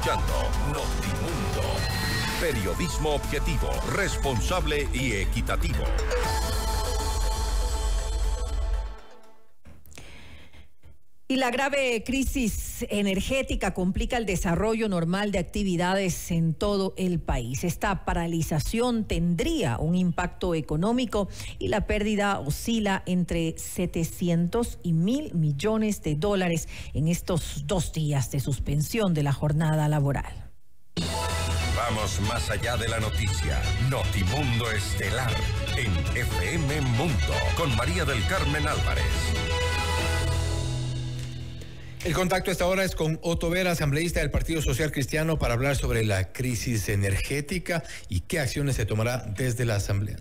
escuchando Notimundo. Periodismo objetivo, responsable y equitativo. Y la grave crisis energética complica el desarrollo normal de actividades en todo el país. Esta paralización tendría un impacto económico y la pérdida oscila entre 700 y 1.000 millones de dólares en estos 2 días de suspensión de la jornada laboral. Vamos más allá de la noticia. Notimundo Estelar en FM Mundo con María del Carmen Álvarez. El contacto a esta hora es con Otto Vera, asambleísta del Partido Social Cristiano, para hablar sobre la crisis energética y qué acciones se tomará desde la asamblea.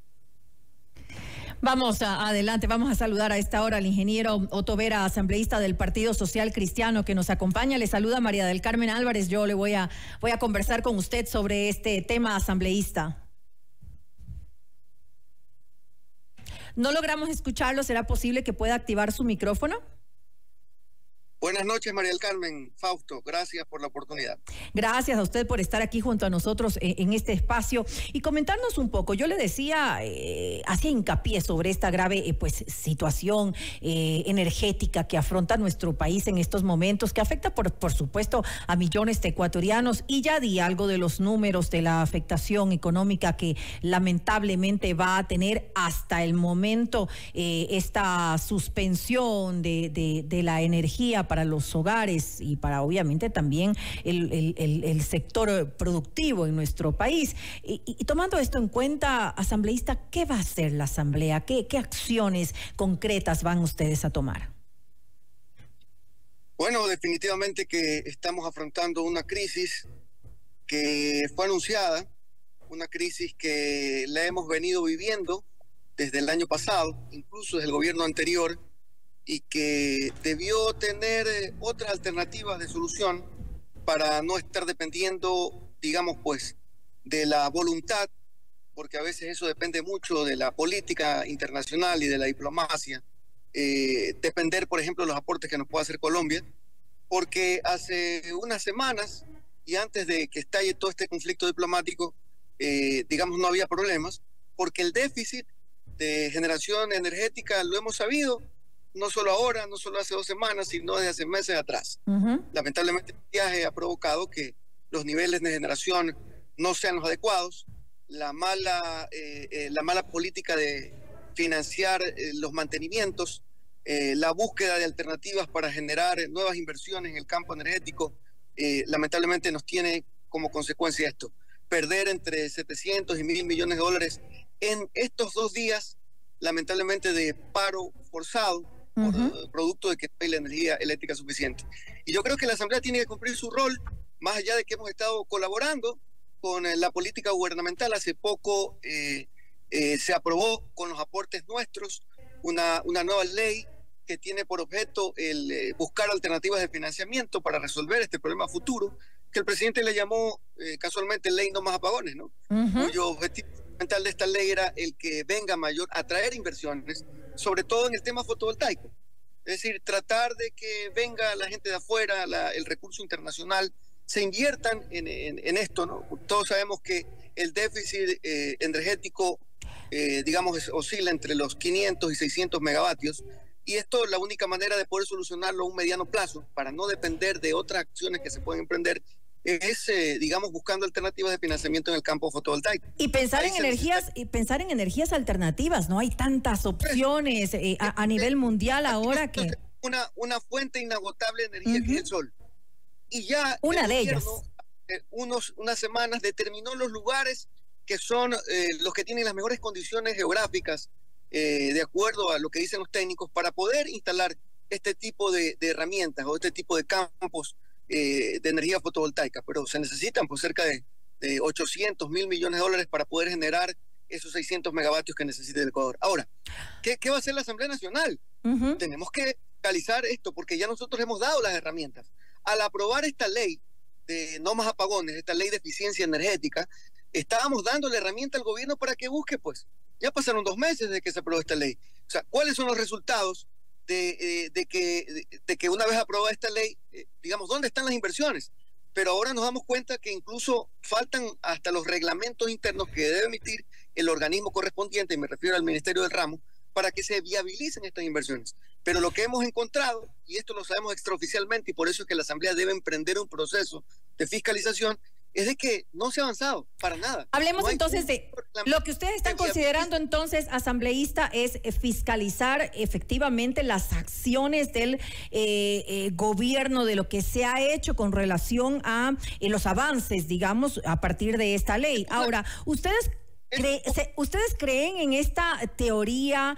Vamos adelante, vamos a saludar a esta hora al ingeniero Otto Vera, asambleísta del Partido Social Cristiano, que nos acompaña. Le saluda María del Carmen Álvarez. Yo le voy a conversar con usted sobre este tema, asambleísta. No logramos escucharlo. ¿Será posible que pueda activar su micrófono? Buenas noches, María del Carmen. Fausto, gracias por la oportunidad. Gracias a usted por estar aquí junto a nosotros en este espacio y comentarnos un poco. Yo le decía, hacía hincapié sobre esta grave situación energética que afronta nuestro país en estos momentos, que afecta por supuesto a millones de ecuatorianos, y ya di algo de los números de la afectación económica que lamentablemente va a tener hasta el momento esta suspensión de la energía para los hogares y para obviamente también el sector productivo en nuestro país. Y tomando esto en cuenta, asambleísta, ¿qué va a hacer la asamblea? ¿Qué acciones concretas van ustedes a tomar? Bueno, definitivamente que estamos afrontando una crisis que fue anunciada, una crisis que la hemos venido viviendo desde el año pasado, incluso desde el gobierno anterior, y que debió tener otras alternativas de solución para no estar dependiendo, digamos, pues, de la voluntad, porque a veces eso depende mucho de la política internacional y de la diplomacia, depender, por ejemplo, de los aportes que nos pueda hacer Colombia, porque hace unas semanas, y antes de que estalle todo este conflicto diplomático, digamos, no había problemas, porque el déficit de generación energética lo hemos sabido, no solo ahora, no solo hace 2 semanas, sino desde hace meses atrás. Lamentablemente el viaje ha provocado que los niveles de generación no sean los adecuados, la mala política de financiar los mantenimientos, la búsqueda de alternativas para generar nuevas inversiones en el campo energético, lamentablemente nos tiene como consecuencia esto, perder entre 700 y 1.000 millones de dólares en estos 2 días, lamentablemente, de paro forzado, por producto de que no hay la energía eléctrica suficiente. Y yo creo que la Asamblea tiene que cumplir su rol, más allá de que hemos estado colaborando con la política gubernamental. Hace poco se aprobó con los aportes nuestros una nueva ley que tiene por objeto el buscar alternativas de financiamiento para resolver este problema futuro, que el presidente le llamó casualmente ley no más apagones, ¿no? Cuyo objetivo fundamental de esta ley era el que venga a atraer inversiones, sobre todo en el tema fotovoltaico. Es decir, tratar de que venga la gente de afuera, el recurso internacional, se inviertan en esto, ¿no? Todos sabemos que el déficit energético, digamos, oscila entre los 500 y 600 megavatios, y esto, la única manera de poder solucionarlo a un mediano plazo, para no depender de otras acciones que se pueden emprender, es, digamos, buscando alternativas de financiamiento en el campo fotovoltaico. Y pensar en energías alternativas, ¿no? Hay tantas opciones a nivel mundial ahora que... Una fuente inagotable de energía que es el sol. Y ya una de ellas. Unas semanas determinó los lugares que son los que tienen las mejores condiciones geográficas, de acuerdo a lo que dicen los técnicos, para poder instalar este tipo de herramientas o este tipo de campos de energía fotovoltaica. Pero se necesitan pues cerca de 800, 1.000 millones de dólares para poder generar esos 600 megavatios que necesita el Ecuador. Ahora, ¿qué va a hacer la Asamblea Nacional? Tenemos que realizar esto, porque ya nosotros hemos dado las herramientas. Al aprobar esta ley de no más apagones, esta ley de eficiencia energética, estábamos dando la herramienta al gobierno para que busque, pues, ya pasaron 2 meses desde que se aprobó esta ley. O sea, ¿cuáles son los resultados de que una vez aprobada esta ley, digamos, dónde están las inversiones? pero ahora nos damos cuenta que incluso faltan hasta los reglamentos internos que debe emitir el organismo correspondiente, y me refiero al Ministerio del Ramo, para que se viabilicen estas inversiones. Pero lo que hemos encontrado, y esto lo sabemos extraoficialmente, y por eso es que la Asamblea debe emprender un proceso de fiscalización, es de que no se ha avanzado para nada. Hablemos entonces de lo que ustedes están considerando entonces, asambleísta, es fiscalizar efectivamente las acciones del gobierno, de lo que se ha hecho con relación a los avances, digamos, a partir de esta ley. Ahora, ¿ustedes creen en esta teoría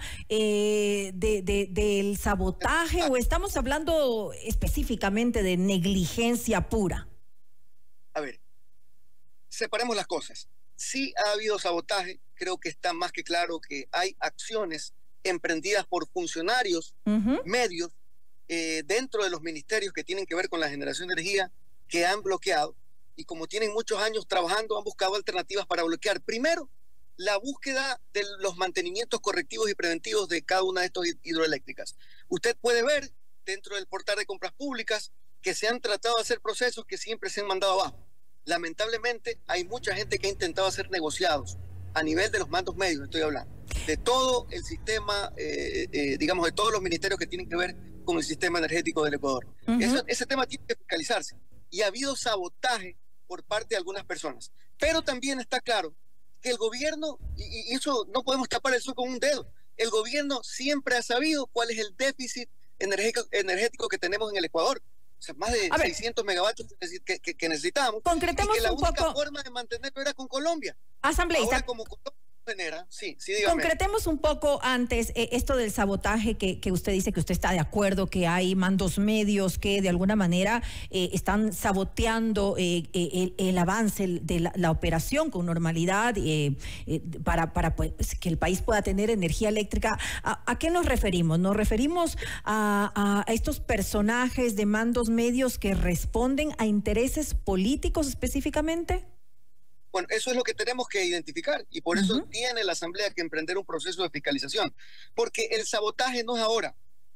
del sabotaje o estamos hablando específicamente de negligencia pura? A ver, separemos las cosas. Sí ha habido sabotaje, creo que está más que claro que hay acciones emprendidas por funcionarios medios dentro de los ministerios que tienen que ver con la generación de energía, que han bloqueado, y como tienen muchos años trabajando, han buscado alternativas para bloquear. Primero, la búsqueda de los mantenimientos correctivos y preventivos de cada una de estas hidroeléctricas. Usted puede ver dentro del portal de compras públicas que se han tratado de hacer procesos que siempre se han mandado abajo. Lamentablemente hay mucha gente que ha intentado hacer negociados a nivel de los mandos medios, estoy hablando, de todo el sistema, digamos, de todos los ministerios que tienen que ver con el sistema energético del Ecuador. Ese tema tiene que fiscalizarse, y ha habido sabotaje por parte de algunas personas. Pero también está claro que el gobierno, y eso no podemos tapar el sol con un dedo, el gobierno siempre ha sabido cuál es el déficit energético que tenemos en el Ecuador. O sea, más de 600 megavatios que necesitamos. Concretemos y que la un única poco forma de mantenerlo era con Colombia. Asambleísta. Ahora, como Colombia genera, sí, dígame. Concretemos un poco antes esto del sabotaje que usted dice que usted está de acuerdo, que hay mandos medios que de alguna manera están saboteando el avance de la operación con normalidad para pues, que el país pueda tener energía eléctrica. ¿A qué nos referimos? ¿Nos referimos a estos personajes de mandos medios que responden a intereses políticos específicamente? Bueno, eso es lo que tenemos que identificar, y por eso tiene la Asamblea que emprender un proceso de fiscalización, porque el sabotaje no es ahora.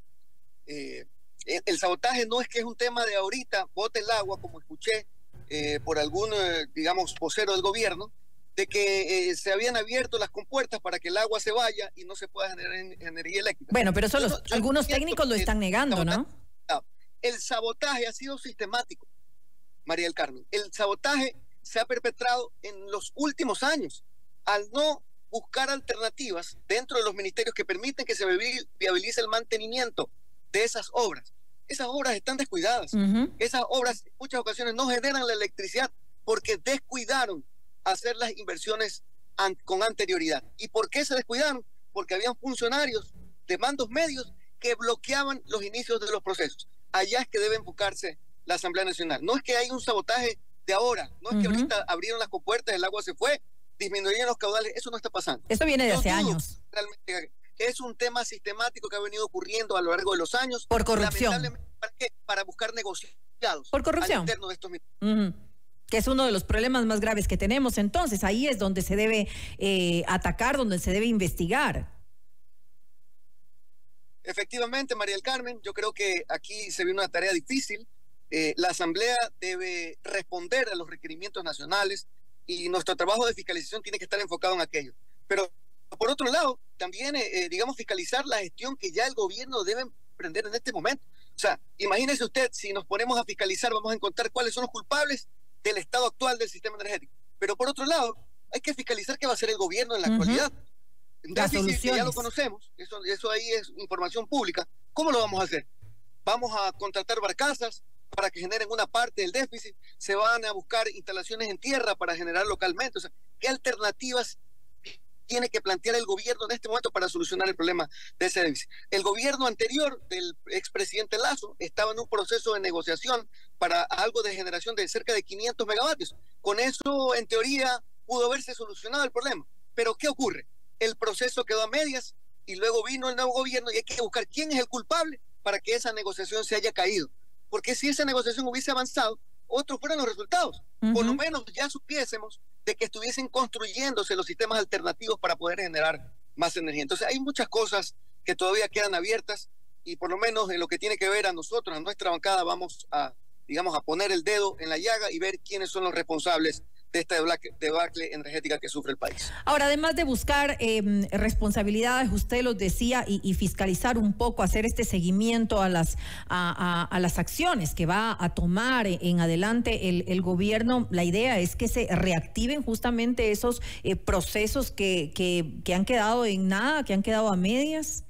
El sabotaje no es que es un tema de ahorita, bote el agua, como escuché por algún, digamos, vocero del gobierno, de que se habían abierto las compuertas para que el agua se vaya y no se pueda generar energía eléctrica. Bueno, pero eso algunos técnicos lo están negando, ¿no? El sabotaje ha sido sistemático, María del Carmen. El sabotaje se ha perpetrado en los últimos años al no buscar alternativas dentro de los ministerios que permiten que se viabilice el mantenimiento de esas obras. Esas obras están descuidadas. Esas obras en muchas ocasiones no generan la electricidad porque descuidaron hacer las inversiones con anterioridad. ¿Y por qué se descuidaron? Porque habían funcionarios de mandos medios que bloqueaban los inicios de los procesos. Allá es que debe enfocarse la Asamblea Nacional. No es que hay un sabotaje de ahora, no es que ahorita abrieron las compuertas, el agua se fue, disminuyeron los caudales, eso no está pasando. Esto viene de hace años. Realmente es un tema sistemático que ha venido ocurriendo a lo largo de los años. Por corrupción. ¿Para qué? Para buscar negociados. Por corrupción. Al interno de estos que es uno de los problemas más graves que tenemos. Entonces, ahí es donde se debe atacar, donde se debe investigar. Efectivamente, María del Carmen, yo creo que aquí se viene una tarea difícil. La Asamblea debe responder a los requerimientos nacionales y nuestro trabajo de fiscalización tiene que estar enfocado en aquello. Pero, por otro lado, también, digamos, fiscalizar la gestión que ya el gobierno debe emprender en este momento. O sea, imagínese usted, si nos ponemos a fiscalizar, vamos a encontrar cuáles son los culpables del estado actual del sistema energético. Pero, por otro lado, hay que fiscalizar qué va a hacer el gobierno en la actualidad. Las soluciones. Ya lo conocemos, eso ahí es información pública. ¿Cómo lo vamos a hacer? Vamos a contratar barcazas para que generen una parte del déficit, se van a buscar instalaciones en tierra para generar localmente. O sea, ¿qué alternativas tiene que plantear el gobierno en este momento para solucionar el problema de ese déficit? El gobierno anterior del expresidente Lasso estaba en un proceso de negociación para algo de generación de cerca de 500 megavatios. Con eso, en teoría, pudo haberse solucionado el problema. Pero ¿qué ocurre? El proceso quedó a medias y luego vino el nuevo gobierno y hay que buscar quién es el culpable para que esa negociación se haya caído. Porque si esa negociación hubiese avanzado, otros fueran los resultados. Por lo menos ya supiésemos de que estuviesen construyéndose los sistemas alternativos para poder generar más energía. Entonces hay muchas cosas que todavía quedan abiertas y por lo menos en lo que tiene que ver a nosotros, a nuestra bancada, vamos a digamos, a poner el dedo en la llaga y ver quiénes son los responsables de esta debacle energética que sufre el país. Ahora, además de buscar responsabilidades, usted los decía, y fiscalizar un poco, hacer este seguimiento a las acciones que va a tomar en adelante el gobierno, la idea es que se reactiven justamente esos procesos que han quedado en nada, que han quedado a medias.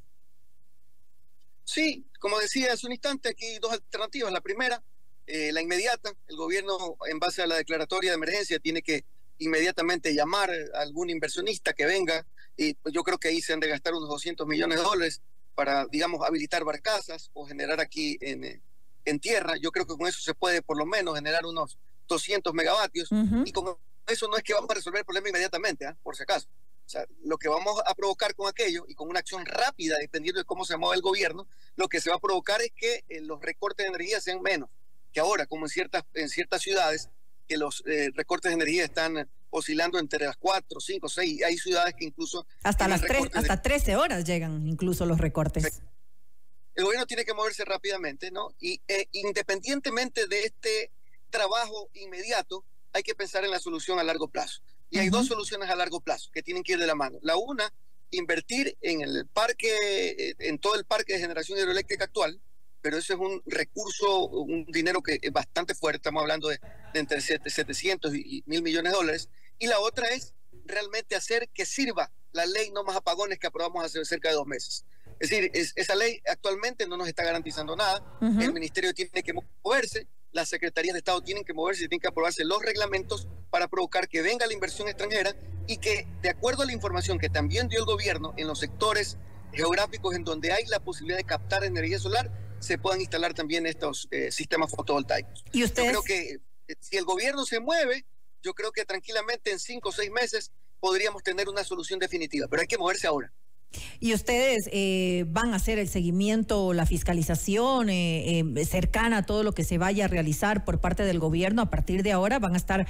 Sí, como decía hace un instante, aquí hay dos alternativas. La primera, la inmediata. El gobierno, en base a la declaratoria de emergencia, tiene que inmediatamente llamar a algún inversionista que venga, y pues yo creo que ahí se han de gastar unos $200 millones para, digamos, habilitar barcazas o generar aquí en tierra. Yo creo que con eso se puede por lo menos generar unos 200 megavatios, y con eso no es que vamos a resolver el problema inmediatamente, por si acaso. O sea, lo que vamos a provocar con aquello, y con una acción rápida, dependiendo de cómo se mueva el gobierno, lo que se va a provocar es que los recortes de energía sean menos que ahora, como en ciertas ciudades, que los recortes de energía están oscilando entre las 4, 5, 6. Hay ciudades que incluso hasta las 13 horas llegan incluso los recortes. El gobierno tiene que moverse rápidamente, ¿no? Y independientemente de este trabajo inmediato, hay que pensar en la solución a largo plazo. Y hay dos soluciones a largo plazo que tienen que ir de la mano. La una, invertir en el parque, en todo el parque de generación hidroeléctrica actual, pero ese es un recurso, un dinero que es bastante fuerte. Estamos hablando de entre 700 y 1.000 millones de dólares. Y la otra es realmente hacer que sirva la ley No Más Apagones que aprobamos hace cerca de 2 meses. Es decir, esa ley actualmente no nos está garantizando nada. El ministerio tiene que moverse, las secretarías de Estado tienen que moverse y tienen que aprobarse los reglamentos para provocar que venga la inversión extranjera, y que, de acuerdo a la información que también dio el gobierno, en los sectores geográficos en donde hay la posibilidad de captar energía solar, se puedan instalar también estos sistemas fotovoltaicos. ¿Y ustedes? Yo creo que si el gobierno se mueve, yo creo que tranquilamente en 5 o 6 meses podríamos tener una solución definitiva, pero hay que moverse ahora. ¿Y ustedes van a hacer el seguimiento, la fiscalización cercana a todo lo que se vaya a realizar por parte del gobierno? A partir de ahora, ¿van a estar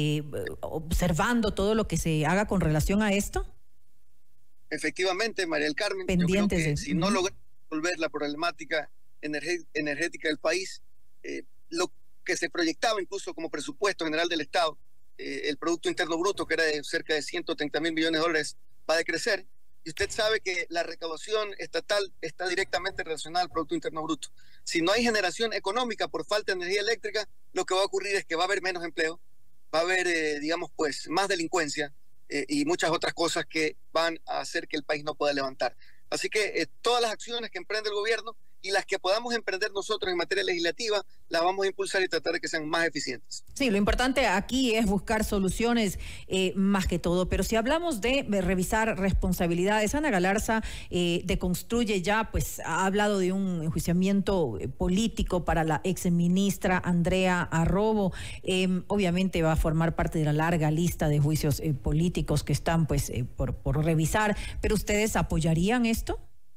observando todo lo que se haga con relación a esto? Efectivamente, María del Carmen. Pendientes. Yo creo que si no logramos resolver la problemática energética del país, lo que se proyectaba incluso como presupuesto general del Estado, el Producto Interno Bruto, que era de cerca de 130.000 millones de dólares, va a decrecer. Y usted sabe que la recaudación estatal está directamente relacionada al Producto Interno Bruto. Si no hay generación económica por falta de energía eléctrica, lo que va a ocurrir es que va a haber menos empleo, va a haber, digamos, pues, más delincuencia y muchas otras cosas que van a hacer que el país no pueda levantar. Así que todas las acciones que emprende el gobierno y las que podamos emprender nosotros en materia legislativa, las vamos a impulsar y tratar de que sean más eficientes. Sí, lo importante aquí es buscar soluciones más que todo, pero si hablamos de revisar responsabilidades, Ana Galarza de Construye ya pues ha hablado de un enjuiciamiento político para la exministra Andrea Arrobo. Obviamente va a formar parte de la larga lista de juicios políticos que están pues por revisar, pero ¿ustedes apoyarían esto?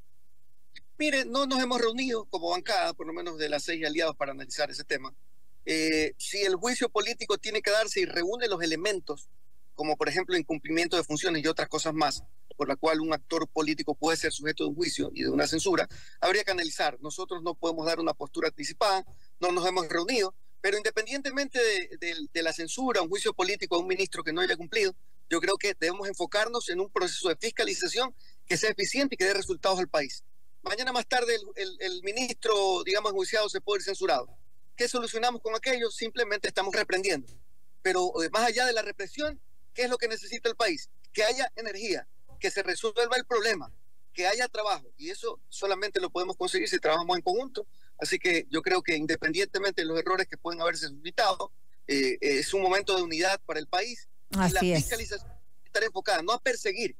Mire, no nos hemos reunido como bancada, por lo menos de las 6 aliados, para analizar ese tema. Si el juicio político tiene que darse y reúne los elementos, como por ejemplo incumplimiento de funciones y otras cosas más, por la cual un actor político puede ser sujeto de un juicio y de una censura, habría que analizar. Nosotros no podemos dar una postura anticipada, no nos hemos reunido, pero independientemente de la censura, un juicio político a un ministro que no haya cumplido, yo creo que debemos enfocarnos en un proceso de fiscalización que sea eficiente y que dé resultados al país. Mañana más tarde el ministro, digamos, enjuiciado se puede ir censurado. ¿Qué solucionamos con aquello? Simplemente estamos reprendiendo. Pero más allá de la represión, ¿qué es lo que necesita el país? Que haya energía, que se resuelva el problema, que haya trabajo. Y eso solamente lo podemos conseguir si trabajamos en conjunto. Así que yo creo que independientemente de los errores que pueden haberse suscitado, es un momento de unidad para el país. Así y la fiscalización estar enfocada no a perseguir,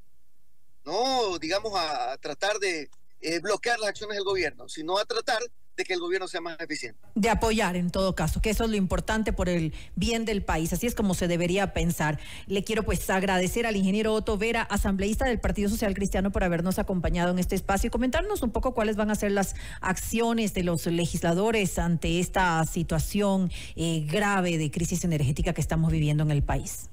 no, digamos, a tratar de bloquear las acciones del gobierno, sino a tratar de que el gobierno sea más eficiente. De apoyar en todo caso, que eso es lo importante por el bien del país, así es como se debería pensar. Le quiero pues agradecer al ingeniero Otto Vera, asambleísta del Partido Social Cristiano, por habernos acompañado en este espacio y comentarnos un poco cuáles van a ser las acciones de los legisladores ante esta situación grave de crisis energética que estamos viviendo en el país.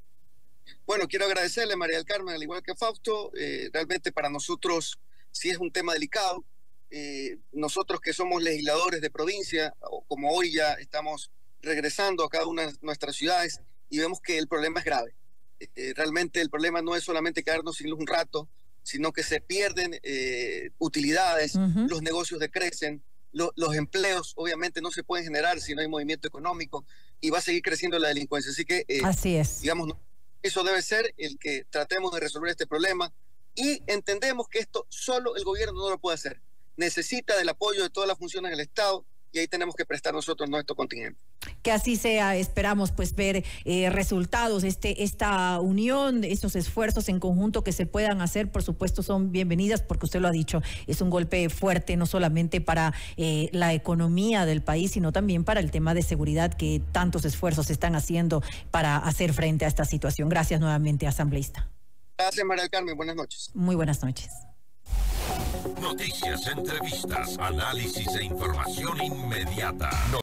Bueno, quiero agradecerle, María del Carmen, al igual que Fausto. Realmente para nosotros sí es un tema delicado. nosotros que somos legisladores de provincia, o como hoy ya estamos regresando a cada una de nuestras ciudades y vemos que el problema es grave. Realmente el problema no es solamente quedarnos sin luz un rato, sino que se pierden utilidades, los negocios decrecen, los empleos obviamente no se pueden generar si no hay movimiento económico y va a seguir creciendo la delincuencia. Así que, así es. Digamos, eso debe ser el que tratemos de resolver este problema y entendemos que esto solo el gobierno no lo puede hacer. Necesita del apoyo de todas las funciones del Estado y ahí tenemos que prestar nosotros nuestro contingente. Que así sea, esperamos pues ver resultados, esta unión, estos esfuerzos en conjunto que se puedan hacer, por supuesto son bienvenidas porque usted lo ha dicho, es un golpe fuerte no solamente para la economía del país, sino también para el tema de seguridad que tantos esfuerzos se están haciendo para hacer frente a esta situación. Gracias nuevamente, asambleísta. Gracias, María del Carmen, buenas noches. Muy buenas noches. Noticias, entrevistas, análisis e información inmediata.